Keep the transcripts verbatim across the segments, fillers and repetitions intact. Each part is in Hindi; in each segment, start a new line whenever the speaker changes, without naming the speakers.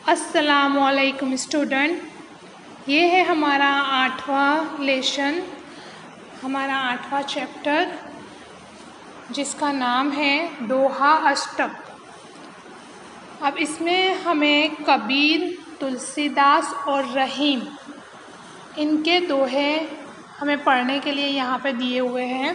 अस्सलामुअलैकुम स्टूडेंट, ये है हमारा आठवां लेसन, हमारा आठवां चैप्टर जिसका नाम है दोहा अष्टक। अब इसमें हमें कबीर, तुलसीदास और रहीम इनके दोहे हमें पढ़ने के लिए यहाँ पे दिए हुए हैं।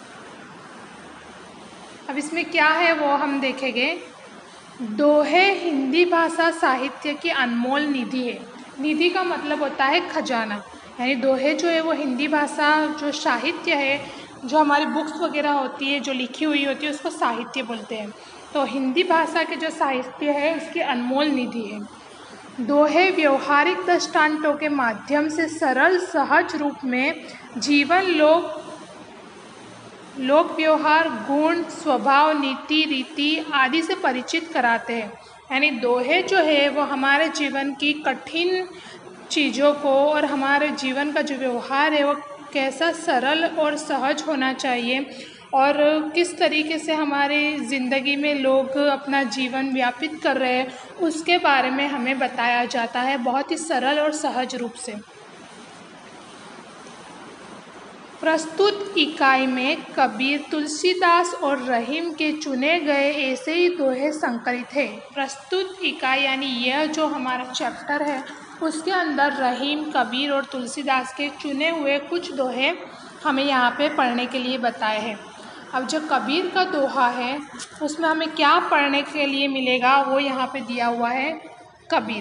अब इसमें क्या है वो हम देखेंगे। दोहे हिंदी भाषा साहित्य की अनमोल निधि है। निधि का मतलब होता है खजाना, यानी दोहे जो है वो हिंदी भाषा जो साहित्य है, जो हमारी बुक्स वगैरह होती है, जो लिखी हुई होती है, उसको साहित्य बोलते हैं। तो हिंदी भाषा के जो साहित्य है उसकी अनमोल निधि है। दोहे व्यवहारिक दृष्टांतों के माध्यम से सरल सहज रूप में जीवन, लोक लोक व्यवहार, गुण, स्वभाव, नीति, रीति आदि से परिचित कराते हैं। यानी दोहे जो है वो हमारे जीवन की कठिन चीज़ों को और हमारे जीवन का जो व्यवहार है वो कैसा सरल और सहज होना चाहिए और किस तरीके से हमारी ज़िंदगी में लोग अपना जीवन व्यापित कर रहे हैं उसके बारे में हमें बताया जाता है बहुत ही सरल और सहज रूप से। प्रस्तुत इकाई में कबीर, तुलसीदास और रहीम के चुने गए ऐसे ही दोहे संकलित हैं। प्रस्तुत इकाई यानी यह जो हमारा चैप्टर है उसके अंदर रहीम, कबीर और तुलसीदास के चुने हुए कुछ दोहे हमें यहाँ पे पढ़ने के लिए बताए हैं। अब जो कबीर का दोहा है उसमें हमें क्या पढ़ने के लिए मिलेगा वो यहाँ पे दिया हुआ है। कबीर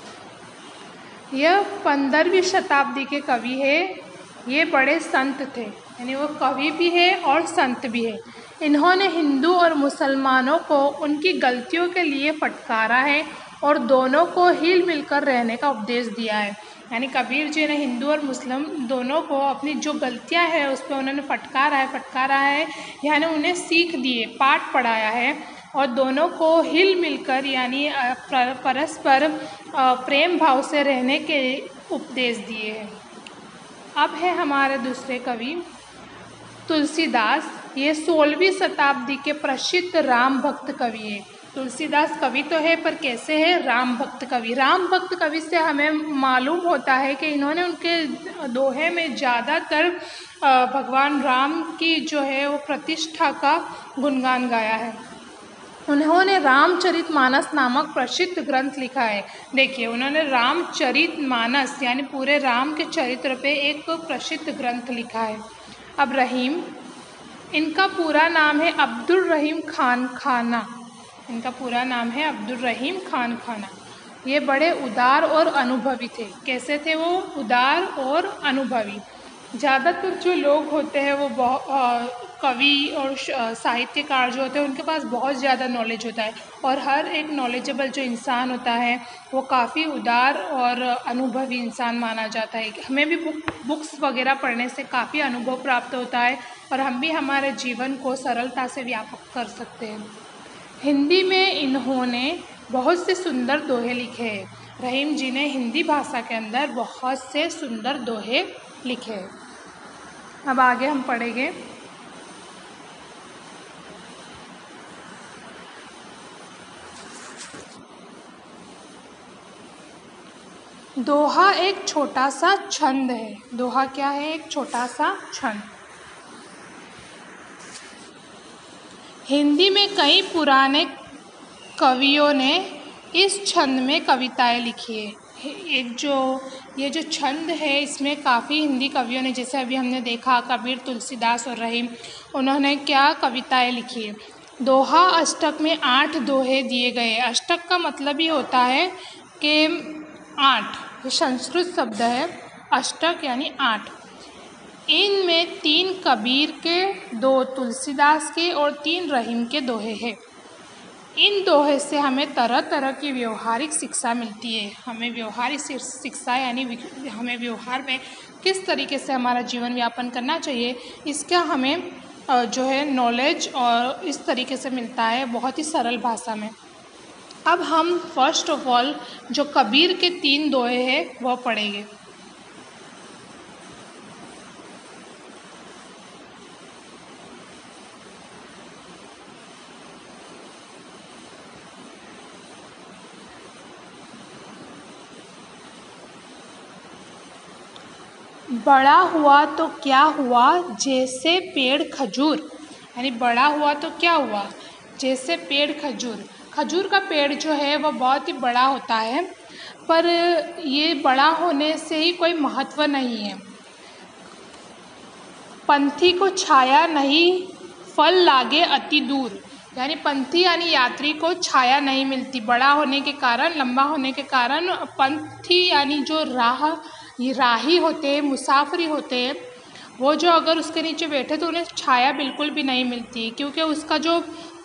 यह पंद्रहवीं शताब्दी के कवि है। ये बड़े संत थे, यानी वो कवि भी है और संत भी है। इन्होंने हिंदू और मुसलमानों को उनकी गलतियों के लिए फटकारा है और दोनों को हिल मिलकर रहने का उपदेश दिया है। यानी कबीर जी ने हिंदू और मुस्लिम दोनों को अपनी जो गलतियां हैं उस पर उन्होंने फटकारा है फटकारा है यानी उन्हें सीख दिए, पाठ पढ़ाया है और दोनों को हिल मिलकर यानी परस्पर प्रेम भाव से रहने के उपदेश दिए हैं। अब है हमारे दूसरे कवि तुलसीदास। ये सोलहवीं शताब्दी के प्रसिद्ध राम भक्त कवि है। तुलसीदास कवि तो है पर कैसे है, राम भक्त कवि। राम भक्त कवि से हमें मालूम होता है कि इन्होंने उनके दोहे में ज़्यादातर भगवान राम की जो है वो प्रतिष्ठा का गुणगान गाया है। उन्होंने रामचरितमानस नामक प्रसिद्ध ग्रंथ लिखा है। देखिए उन्होंने रामचरितमानस यानी पूरे राम के चरित्र पे एक प्रसिद्ध ग्रंथ लिखा है। अब रहीम, इनका पूरा नाम है अब्दुल रहीम खान खाना। इनका पूरा नाम है अब्दुल रहीम खान खाना। ये बड़े उदार और अनुभवी थे। कैसे थे वो? उदार और अनुभवी। ज़्यादातर जो लोग होते हैं वो बहुत कवि और साहित्यकार जो होते हैं उनके पास बहुत ज़्यादा नॉलेज होता है और हर एक नॉलेजेबल जो इंसान होता है वो काफ़ी उदार और अनुभवी इंसान माना जाता है। हमें भी बुक बुक्स वगैरह पढ़ने से काफ़ी अनुभव प्राप्त होता है और हम भी हमारे जीवन को सरलता से व्यापक कर सकते हैं। हिंदी में इन्होंने बहुत से सुंदर दोहे लिखे हैं। रहीम जी ने हिंदी भाषा के अंदर बहुत से सुंदर दोहे लिखे हैं। अब आगे हम पढ़ेंगे। दोहा एक छोटा सा छंद है। दोहा क्या है? एक छोटा सा छंद। हिंदी में कई पुराने कवियों ने इस छंद में कविताएं लिखी है। एक जो ये जो छंद है इसमें काफ़ी हिंदी कवियों ने, जैसे अभी हमने देखा कबीर, तुलसीदास और रहीम, उन्होंने क्या कविताएं लिखी है। दोहा अष्टक में आठ दोहे दिए गए। अष्टक का मतलब ही होता है कि आठ, ये संस्कृत शब्द है अष्टक यानी आठ। इनमें तीन कबीर के, दो तुलसीदास के और तीन रहीम के दोहे हैं। इन दोहे से हमें तरह तरह की व्यवहारिक शिक्षा मिलती है। हमें व्यवहारिक शिक्षा यानी हमें व्यवहार में किस तरीके से हमारा जीवन यापन करना चाहिए इसका हमें जो है नॉलेज और इस तरीके से मिलता है बहुत ही सरल भाषा में। अब हम फर्स्ट ऑफ ऑल जो कबीर के तीन दोहे हैं वह पढ़ेंगे। बड़ा हुआ तो क्या हुआ जैसे पेड़ खजूर, यानी बड़ा हुआ तो क्या हुआ जैसे पेड़ खजूर। खजूर का पेड़ जो है वह बहुत ही बड़ा होता है, पर ये बड़ा होने से ही कोई महत्व नहीं है। पंथी को छाया नहीं फल लागे अति दूर, यानी पंथी यानी यात्री को छाया नहीं मिलती बड़ा होने के कारण, लंबा होने के कारण। पंथी यानी जो राह ये राही होते हैं, मुसाफिरी होते हैं, वो जो अगर उसके नीचे बैठे तो उन्हें छाया बिल्कुल भी नहीं मिलती, क्योंकि उसका जो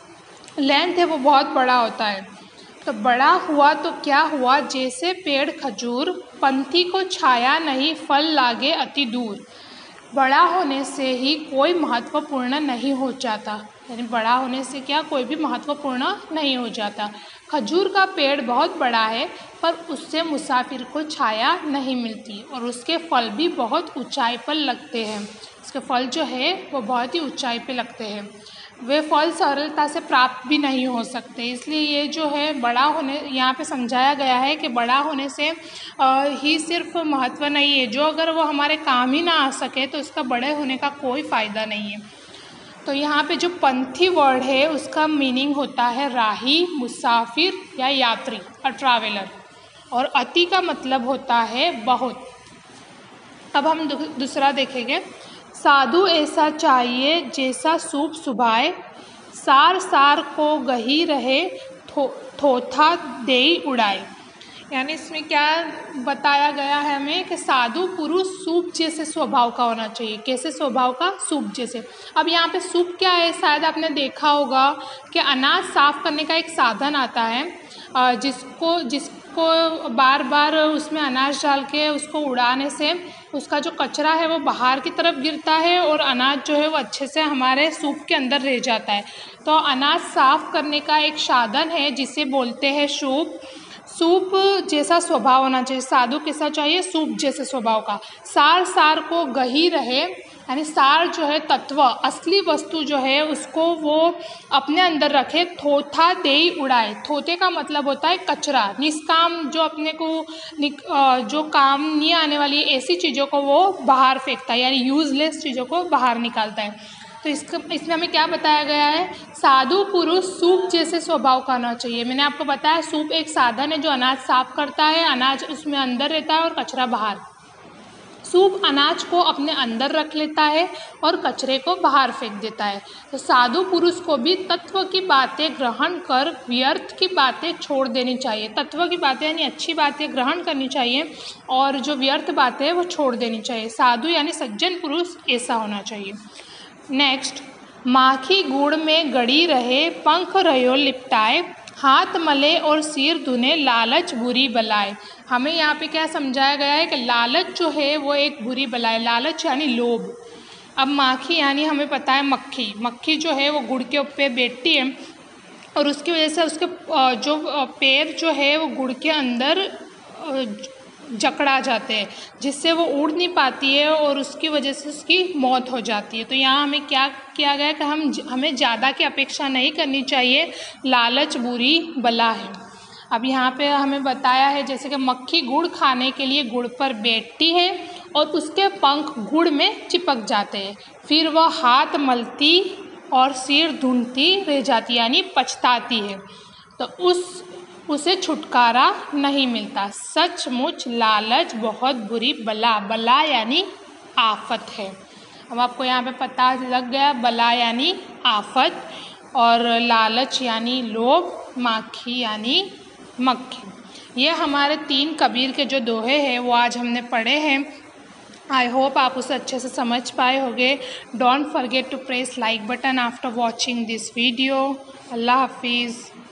लेंथ है वो बहुत बड़ा होता है। तो बड़ा हुआ तो क्या हुआ जैसे पेड़ खजूर, पंथी को छाया नहीं फल लागे अति दूर। बड़ा होने से ही कोई महत्वपूर्ण नहीं हो जाता, यानी बड़ा होने से क्या कोई भी महत्वपूर्ण नहीं हो जाता। खजूर का पेड़ बहुत बड़ा है, पर उससे मुसाफिर को छाया नहीं मिलती और उसके फल भी बहुत ऊंचाई पर लगते हैं। उसके फल जो है वो बहुत ही ऊंचाई पे लगते हैं, वे फल सरलता से प्राप्त भी नहीं हो सकते। इसलिए ये जो है बड़ा होने यहाँ पे समझाया गया है कि बड़ा होने से आ, ही सिर्फ महत्व नहीं है, जो अगर वो हमारे काम ही ना आ सके तो इसका बड़े होने का कोई फ़ायदा नहीं है। तो यहाँ पे जो पंथी वर्ड है उसका मीनिंग होता है राही, मुसाफिर या यात्री, अ ट्रैवलर, और अति का मतलब होता है बहुत। अब हम दूसरा देखेंगे। साधु ऐसा चाहिए जैसा सूप सुभाए, सार सार को गही रहे थो थोथा देई उड़ाए। यानी इसमें क्या बताया गया है हमें कि साधु पुरुष सूप जैसे स्वभाव का होना चाहिए। कैसे स्वभाव का? सूप जैसे। अब यहाँ पे सूप क्या है, शायद आपने देखा होगा कि अनाज साफ करने का एक साधन आता है, जिसको जिसको बार बार उसमें अनाज डाल के उसको उड़ाने से उसका जो कचरा है वो बाहर की तरफ गिरता है और अनाज जो है वो अच्छे से हमारे सूप के अंदर रह जाता है। तो अनाज साफ करने का एक साधन है जिसे बोलते हैं सूप। सूप जैसा स्वभाव होना चाहिए। साधु कैसा चाहिए? सूप जैसे स्वभाव का। सार सार को गही रहे, यानी सार जो है तत्व, असली वस्तु जो है उसको वो अपने अंदर रखे। थोथा देई उड़ाए। थोथे का मतलब होता है कचरा, निष्काम, जो अपने को जो काम नहीं आने वाली ऐसी चीज़ों को वो बाहर फेंकता है, यानी यूजलेस चीज़ों को बाहर निकालता है। तो इसका इसमें हमें क्या बताया गया है? साधु पुरुष सूप जैसे स्वभाव का होना चाहिए। मैंने आपको बताया सूप एक साधन है जो अनाज साफ करता है, अनाज उसमें अंदर रहता है और कचरा बाहर। सूप अनाज को अपने अंदर रख लेता है और कचरे को बाहर फेंक देता है। तो साधु पुरुष को भी तत्व की बातें ग्रहण कर व्यर्थ की बातें छोड़ देनी चाहिए। तत्व की बातें यानी अच्छी बातें ग्रहण करनी चाहिए और जो व्यर्थ बातें हैं वो छोड़ देनी चाहिए। साधु यानी सज्जन पुरुष ऐसा होना चाहिए। नेक्स्ट, माखी गुड़ में गड़ी रहे, पंख रहो लिपटाए, हाथ मले और सिर धुने, लालच बुरी बलाए। हमें यहाँ पे क्या समझाया गया है कि लालच जो है वो एक बुरी बला है। लालच यानी लोभ। अब माखी यानी हमें पता है मक्खी। मक्खी जो है वो गुड़ के ऊपर बैठती है और उसकी वजह से उसके जो पैर जो है वो गुड़ के अंदर जकड़ा जाते हैं, जिससे वो उड़ नहीं पाती है और उसकी वजह से उसकी मौत हो जाती है। तो यहाँ हमें क्या किया गया कि हम हमें ज़्यादा की अपेक्षा नहीं करनी चाहिए, लालच बुरी बला है। अब यहाँ पे हमें बताया है जैसे कि मक्खी गुड़ खाने के लिए गुड़ पर बैठती है और उसके पंख गुड़ में चिपक जाते हैं, फिर वह हाथ मलती और सिर धुनती रह जाती, यानी पछताती है, तो उस उसे छुटकारा नहीं मिलता। सचमुच लालच बहुत बुरी बला। बला यानी आफत है। अब आपको यहाँ पे पता लग गया, बला यानी आफत और लालच यानी लोभ, माखी यानी मक्खी। ये हमारे तीन कबीर के जो दोहे हैं वो आज हमने पढ़े हैं। आई होप आप उसे अच्छे से समझ पाए होंगे। Don't forget to press like button after watching this video. अल्लाह हाफिज़।